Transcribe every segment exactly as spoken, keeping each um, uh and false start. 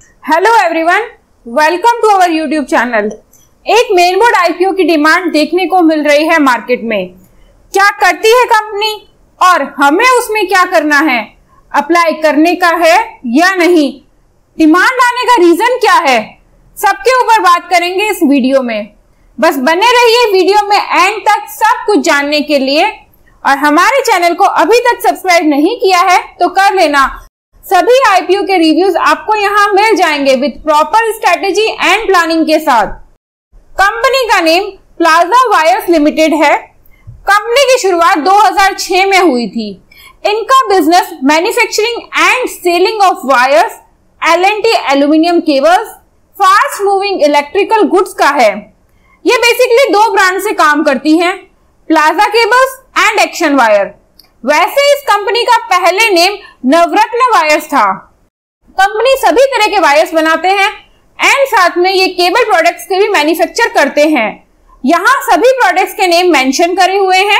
Hello everyone, welcome to our YouTube channel. एक main board IPO की demand देखने को मिल रही है मार्केट में। क्या करती है कंपनी और हमें उसमें क्या करना है, अप्लाई करने का है या नहीं, डिमांड आने का रीजन क्या है, सबके ऊपर बात करेंगे इस वीडियो में। बस बने रहिए वीडियो में एंड तक सब कुछ जानने के लिए। और हमारे चैनल को अभी तक सब्सक्राइब नहीं किया है तो कर लेना। सभी आईपीओ के रिव्यूज आपको यहाँ मिल जाएंगे with proper strategy and planning के साथ। कंपनी का नेम प्लाजा वायर्स लिमिटेड है। कंपनी की शुरुआत दो हज़ार छह में हुई थी। इनका business manufacturing and selling of wires, L and T aluminium cables, fast moving electrical goods का है। ये बेसिकली दो ब्रांड से काम करती हैं, Plaza Cables and Action Wire. वैसे इस कंपनी का पहले नेम नवरत्न वायर्स था। कंपनी सभी तरह के वायर्स बनाते हैं एंड साथ में ये केबल प्रोडक्ट्स के भी मैन्युफैक्चर करते हैं। यहाँ सभी प्रोडक्ट्स के नेम मेंशन करे हुए हैं।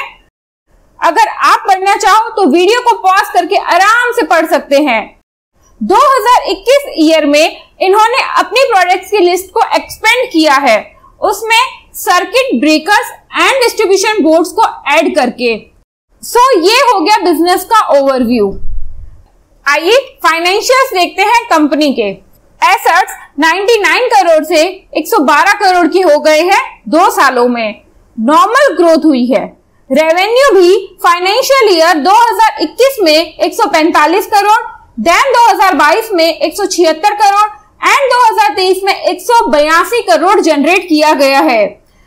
अगर आप पढ़ना चाहो तो वीडियो को पॉज करके आराम से पढ़ सकते हैं। दो हज़ार इक्कीस ईयर में इन्होंने अपनी प्रोडक्ट्स की लिस्ट को एक्सपेंड किया है, उसमें circuit breakers and distribution boards को ऐड करके। सो so, ये हो गया बिजनेस का ओवरव्यू। आइए फाइनेंशियल्स देखते हैं कंपनी के। एसेट्स निन्यानवे करोड़ से एक सौ बारह करोड़ की हो गए हैं दो सालों में। नॉर्मल ग्रोथ हुई है। रेवेन्यू भी फाइनेंशियल ईयर दो हज़ार इक्कीस में एक सौ पैंतालीस करोड़, देन दो हज़ार बाईस में एक सौ छिहत्तर करोड़ एंड दो हज़ार तेईस में एक सौ बयासी करोड़ जनरेट किया गया है।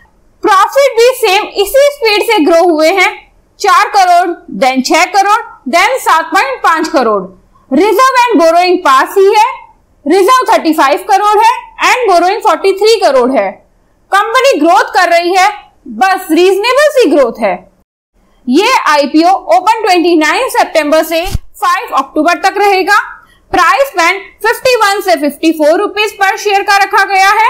प्रॉफिट भी सेम इसी स्पीड से ग्रो हुए हैं, चार करोड़, देन छह करोड़, देन सात पॉइंट पांच करोड़। रिजर्व एंड बोरोइंग पास ही है। रिजर्व पैंतीस करोड़ है एंड बोरोइंग तैंतालीस करोड़ है। कंपनी ग्रोथ कर रही है, बस रीजनेबल सी ग्रोथ है। ये आईपीओ ओपन उनतीस सितंबर से पाँच अक्टूबर तक रहेगा। प्राइस बैंड इक्यावन से चौवन रुपीस पर शेयर का रखा गया है।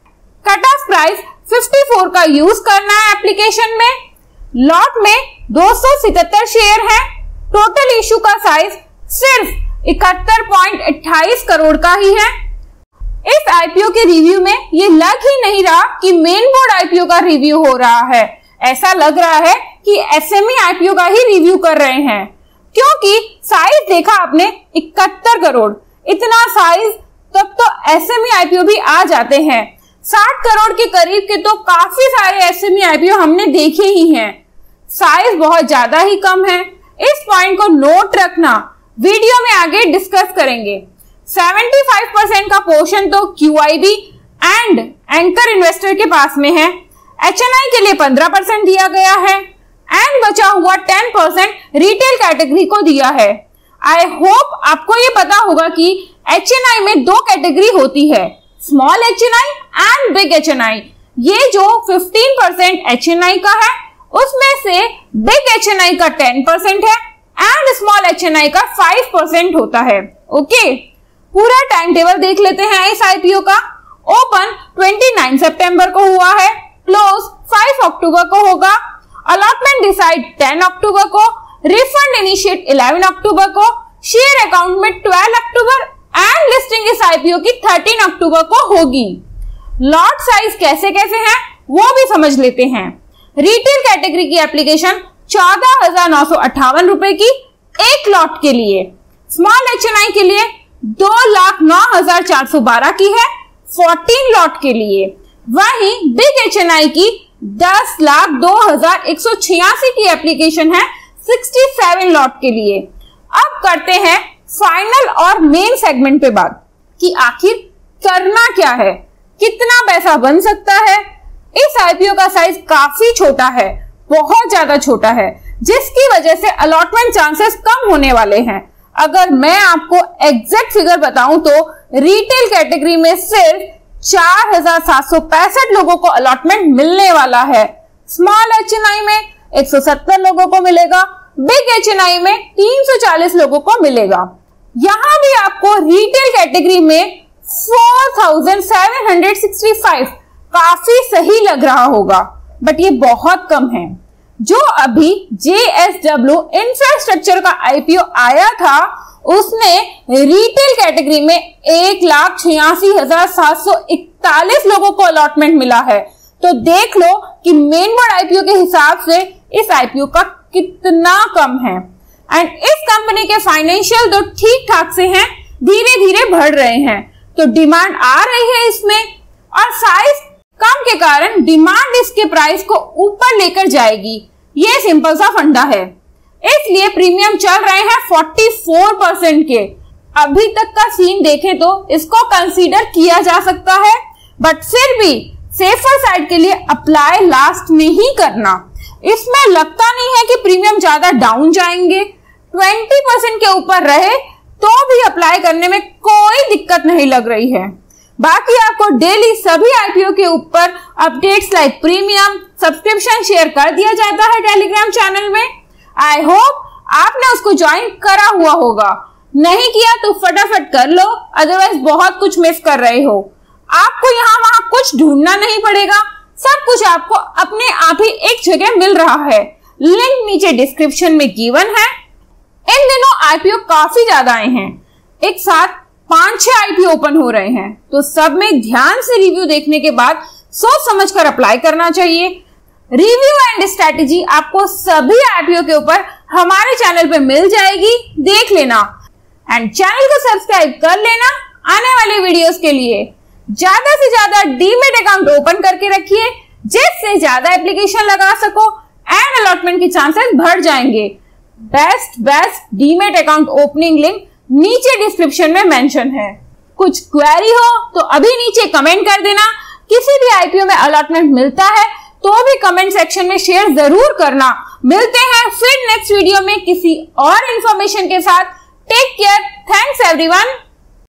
कट ऑफ प्राइस चौवन का यूज करना है एप्लीकेशन में। लॉट में दो सौ सतहत्तर शेयर है। टोटल इशू का साइज सिर्फ इकहत्तर पॉइंट अट्ठाईस करोड़ का ही है। इस आईपीओ के रिव्यू में ये लग ही नहीं रहा कि मेन बोर्ड आईपीओ का रिव्यू हो रहा है। ऐसा लग रहा है कि एसएमई आईपीओ का ही रिव्यू कर रहे हैं, क्योंकि साइज देखा आपने इकहत्तर करोड़। इतना साइज तब तो एसएमई आईपीओ भी आ जाते हैं। साठ करोड़ के करीब के तो काफी सारे एसएमई आईपीओ हमने देखे ही हैं। साइज बहुत ज्यादा ही कम है। इस पॉइंट को नोट रखना, वीडियो में आगे डिस्कस करेंगे। पचहत्तर परसेंट का पोर्शन तो क्यूआईबी एंड एंकर इन्वेस्टर के पास में है। एचएनआई के लिए पंद्रह परसेंट दिया गया है एंड बचा हुआ दस परसेंट रिटेल कैटेगरी को दिया है। आई होप आपको ये पता होगा कि एचएनआई में दो कैटेगरी होती है, small HNI and big HNI. ये जो पंद्रह परसेंट एचएनआई का है उसमें से बिग एचएनआई का दस परसेंट है एंड स्मॉल एचएनआई का पाँच परसेंट होता है। ओके, पूरा टाइम टेबल देख लेते हैं इस आईपीओ का। ओपन उनतीस सितंबर को हुआ है, क्लोज पाँच अक्टूबर को होगा, अलॉटमेंट डिसाइड दस अक्टूबर को, रिफंड इनिशिएट ग्यारह अक्टूबर को, शेयर अकाउंट में बारह अक्टूबर एंड लिस्टिंग इस आईपीओ की तेरह अक्टूबर को होगी। लॉट साइज कैसे कैसे हैं वो भी समझ लेते हैं। रिटेल कैटेगरी की एप्लीकेशन चौदह हजार नौ सौ अट्ठावन रुपए की एक लॉट के लिए। स्मॉल एचएनआई के लिए दो लाख नौ हजार चार सौ बारह की है चौदह लॉट के लिए। वहीं बिग एचएनआई की दस लाख दो हजार एक सौ छियासी की एप्लीकेशन है सड़सठ लॉट के लिए। अब करते हैं फाइनल और मेन सेगमेंट पे बात कि आखिर करना क्या है, कितना पैसा बन सकता है। इस आईपीओ का साइज काफी छोटा है, बहुत ज्यादा छोटा है, जिसकी वजह से अलॉटमेंट चांसेस कम होने वाले हैं। अगर मैं आपको एग्जैक्ट फिगर बताऊं तो रिटेल कैटेगरी में सिर्फ चार हजार सात सौ पैंसठ लोगों को अलॉटमेंट मिलने वाला है। स्मॉल एचएनआई में एक सौ सत्तर लोगों को मिलेगा, बिग एचएनआई में तीन सौ चालीस लोगों को मिलेगा। यहां भी आपको रिटेल कैटेगरी में चार हजार सात सौ पैंसठ काफी सही लग रहा होगा, बट ये बहुत कम है। जो अभी जेएसडब्ल्यू इंफ्रास्ट्रक्चर का आईपीओ आया था उसने रिटेल कैटेगरी में एक लाख छियासी हजार सात सौ इकतालीस लोगों को अलॉटमेंट मिला है। तो देख लो कि मेन बोर्ड आईपीओ के हिसाब से इस आईपीओ का कितना कम है। एंड इस कंपनी के फाइनेंशियल तो ठीक ठाक से हैं, धीरे धीरे बढ़ रहे हैं, तो डिमांड आ रही है इसमें, और साइज कम के कारण डिमांड इसके प्राइस को ऊपर लेकर जाएगी। ये सिंपल सा फंडा है, इसलिए प्रीमियम चल रहे हैं चौवालीस परसेंट के। अभी तक का सीन देखें तो इसको कंसीडर किया जा सकता है, बट फिर भी सेफर साइड के लिए अप्लाई लास्ट में ही करना। इसमें लगता नहीं है कि प्रीमियम ज्यादा डाउन जाएंगे, बीस परसेंट के ऊपर रहे तो भी अप्लाई करने में कोई दिक्कत नहीं लग रही है। बाकी आपको डेली सभी आईपीओ के ऊपर updates like premium subscription share कर दिया जाता है टेलीग्राम चैनल में। आई होप आपने उसको ज्वाइन करा हुआ होगा, नहीं किया तो फटाफट कर लो, अदरवाइज बहुत कुछ मिस कर रहे हो। आपको यहाँ वहां कुछ ढूंढना नहीं पड़ेगा, सब कुछ आपको अपने आप ही एक जगह मिल रहा है। लिंक नीचे डिस्क्रिप्शन में गिवन है। इन दिनों आईपीओ काफी ज्यादा आए हैं, एक साथ पांच छह आईपीओ ओपन हो रहे हैं, तो सब में ध्यान से रिव्यू देखने के बाद सोच समझकर अप्लाई करना चाहिए। रिव्यू एंड स्ट्रेटेजी आपको सभी आईपीओ के ऊपर हमारे चैनल पे मिल जाएगी, देख लेना। एंड चैनल को सब्सक्राइब कर लेना आने वाले वीडियोस के लिए। ज्यादा से ज्यादा डीमेट अकाउंट ओपन करके रखिए, जिससे ज्यादा एप्लीकेशन लगा सको एंड अलॉटमेंट के चांसेस बढ़ जाएंगे। Best best demat account opening link नीचे डिस्क्रिप्शन में मेंशन है। कुछ क्वेरी हो तो अभी नीचे कमेंट कर देना। किसी भी आईपीओ में अलॉटमेंट मिलता है तो भी कमेंट सेक्शन में शेयर जरूर करना। मिलते हैं फिर नेक्स्ट वीडियो में किसी और इंफॉर्मेशन के साथ। Take care, thanks everyone.